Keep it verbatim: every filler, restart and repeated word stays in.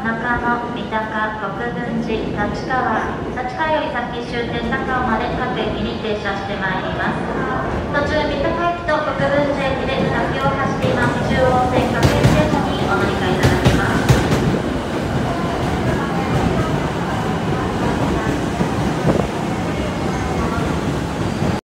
中野、三鷹、国分寺、立川、立川より先終点高尾まで各駅に停車してまいります。